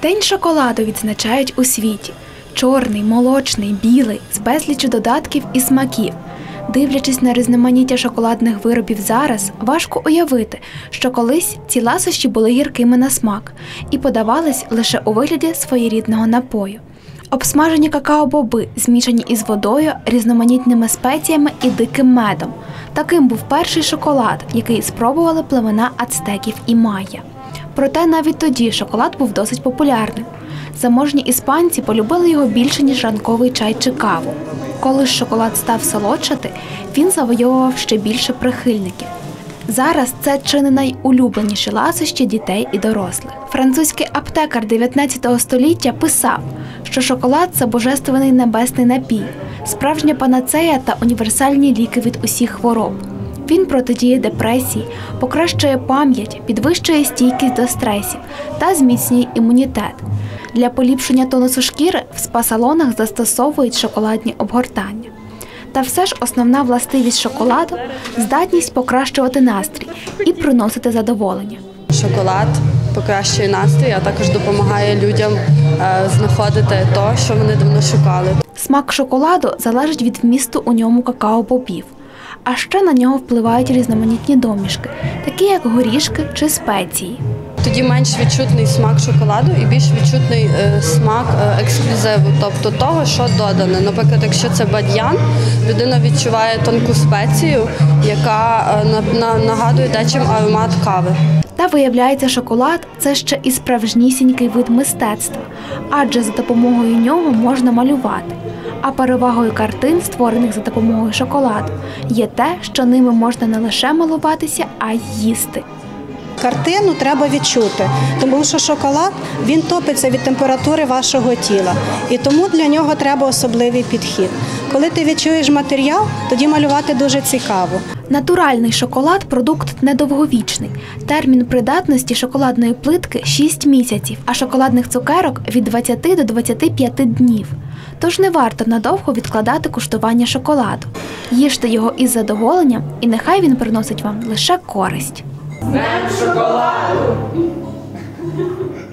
День шоколаду відзначають у світі. Чорний, молочний, білий, з безліччю додатків і смаків. Дивлячись на різноманіття шоколадних виробів зараз, важко уявити, що колись ці ласощі були гіркими на смак і подавались лише у вигляді своєрідного напою. Обсмажені какао-боби, змішані із водою, різноманітними спеціями і диким медом. Таким був перший шоколад, який спробували племена ацтеків і майя. Проте навіть тоді шоколад був досить популярним. Заможні іспанці полюбили його більше, ніж ранковий чай чи каву. Коли ж шоколад став солодшати, він завойовував ще більше прихильників. Зараз це чи не найулюбленіші ласощі дітей і дорослих. Французький аптекар 19 століття писав, що шоколад – це божественний небесний напій, справжня панацея та універсальні ліки від усіх хвороб. Він протидіє депресії, покращує пам'ять, підвищує стійкість до стресів та зміцнює імунітет. Для поліпшення тонусу шкіри в спа-салонах застосовують шоколадні обгортання. Та все ж основна властивість шоколаду – здатність покращувати настрій і приносити задоволення. Шоколад покращує настрій, а також допомагає людям знаходити те, що вони давно шукали. Смак шоколаду залежить від вмісту у ньому какао-бобів. А ще на нього впливають різноманітні домішки, такі як горішки чи спеції. Тоді менш відчутний смак шоколаду і більш відчутний смак ексклюзиву, тобто того, що додане. Наприклад, якщо це бадьян, людина відчуває тонку спецію, яка нагадує дечим аромат кави. Та виявляється, шоколад – це ще і справжнісінький вид мистецтва, адже за допомогою нього можна малювати. А перевагою картин, створених за допомогою шоколаду, є те, що ними можна не лише малуватися, а й їсти. Картину треба відчути, тому що шоколад, він топиться від температури вашого тіла, і тому для нього треба особливий підхід. Коли ти відчуєш матеріал, тоді малювати дуже цікаво. Натуральний шоколад – продукт недовговічний. Термін придатності шоколадної плитки – 6 місяців, а шоколадних цукерок – від 20 до 25 днів. Тож не варто надовго відкладати куштування шоколаду. Їжте його із задоволенням, і нехай він приносить вам лише користь. З Днем шоколаду!